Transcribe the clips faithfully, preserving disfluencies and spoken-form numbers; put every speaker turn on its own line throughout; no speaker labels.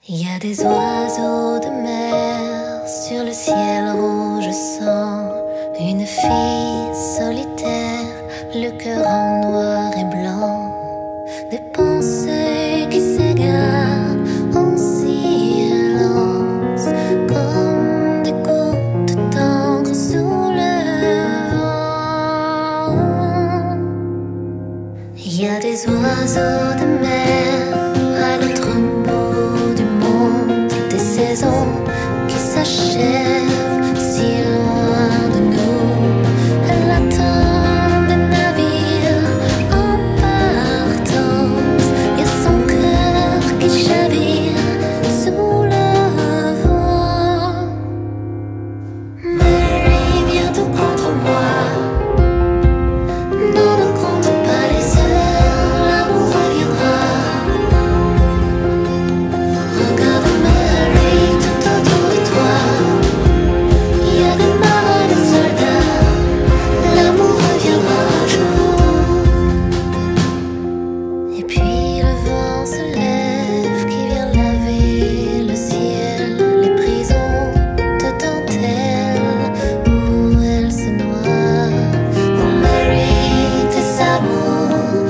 Il y a des oiseaux de mer sur le ciel rouge sang, une fille solitaire, le cœur en noir et blanc, des pensées qui s'égarent en silence, comme des gouttes d'encre sous le vent. Il y a des oiseaux de mer à l'autre bout du monde, des saisons qui s'achèvent si loin de nous. Elle attend des navires en partance, il y a son cœur qui chavire sous le vent. Mary, bientôt contre moi, non, ne compte pas les heures, l'amour reviendra. Regarde Mary, tout autour de toi, il y a des marins, des soldats, l'amour reviendra un jour. Et puis le vent se lève qui vient laver le ciel, les prisons de dentelle où elle se noie. Oh Mary, tes amours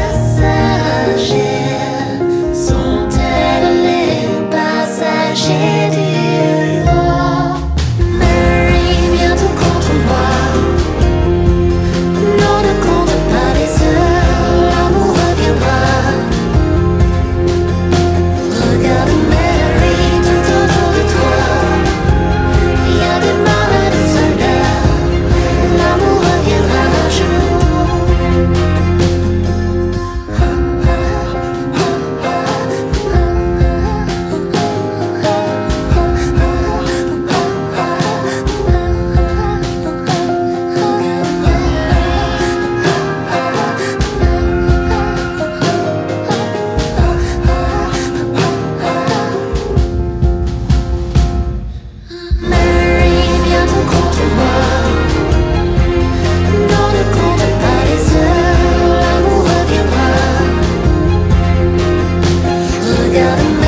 passagers sont-elles les passagers du vent? Mary, bientôt contre moi, non, ne compte pas les heures, l'amour reviendra. Regarde Mary, tout autour de toi, il y a des marins, des soldats, l'amour reviendra un jour. Mary, bientôt contre moi, non, ne compte pas les heures, l'amour reviendra. Regarde